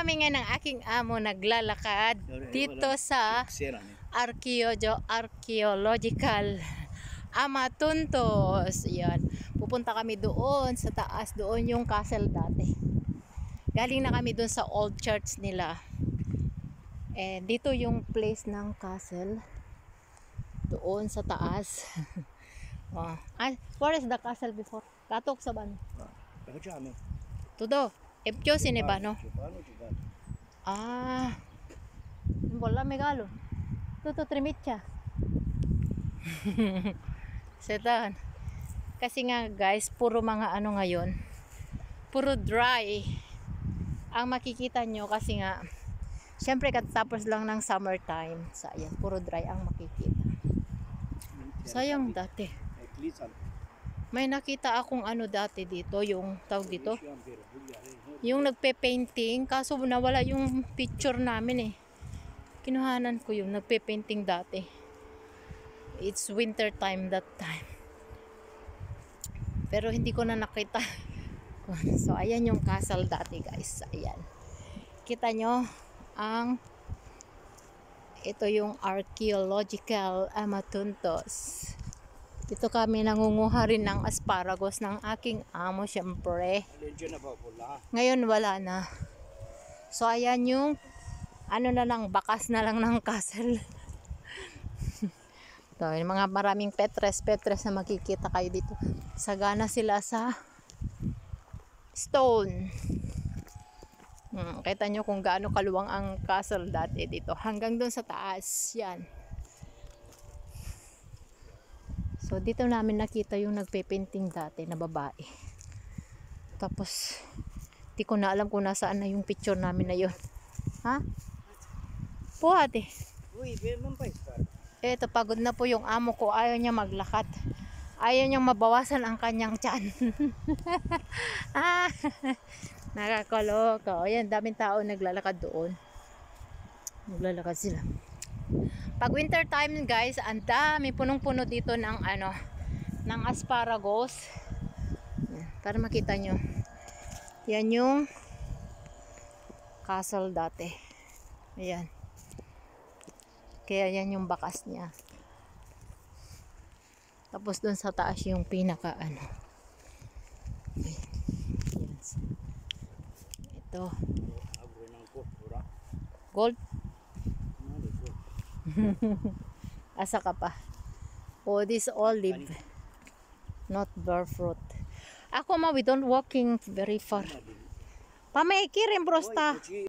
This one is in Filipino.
kami ngayon ng aking amo naglalakad dito sa archaeological Amatuntos. Yan. Pupunta kami doon sa taas. Doon yung castle dati. Galing na kami doon sa old church nila. And dito yung place ng castle. Doon sa taas. Oh. Where is the castle before? Katok sa ban. Tudo. Epcho sine ba no? Ah. Wala megalo. Tuto trimitsa. Setan. Kasi nga guys, puro mga ano ngayon. Puro dry. Ang makikita nyo kasi nga syempre katapos lang ng summertime. So ayan, puro dry ang makikita. Sayang dati. May nakita akong ano dati dito, yung tawag dito. Yung nagpe-painting, kaso nawala yung picture namin eh. Kinuhanan ko yung nagpe-painting dati. It's winter time that time. Pero hindi ko na nakita. So ayan yung castle dati guys. Ayan. Kita nyo ang ito yung archaeological Amatuntos. Dito kami nangunguha rin ng asparagus ng aking amo syempre. Ngayon wala na. So ayan yung ano na lang, bakas na lang ng castle. Ito, yung mga maraming petres na makikita kayo dito. Sagana sila sa stone. Kita nyo kung gaano kaluwang ang castle dati dito. Hanggang doon sa taas. Yan. So dito namin nakita yung nagpe-painting dati na babae. Tapos di ko na alam kung nasaan na yung picture namin na yun. Ha? Puhati. Eto, pagod na po yung amo ko. Ayaw niya maglakad. Ayaw niyang mabawasan ang kanyang tiyan. Nakakaloka. O yan, daming tao naglalakad doon. Naglalakad sila. Pag winter time guys, ang dami punong-puno dito ng ano, ng asparagus. Yan, para makita nyo. Yan yung castle dati. Ayan. Kaya yan yung bakas niya. Tapos dun sa taas yung pinaka ano. Ayan. Ito. Gold. Asa ka pa? Oh, this olive. Not bear fruit. Ako ma, we don't walking very far. Pamay kirim brosta.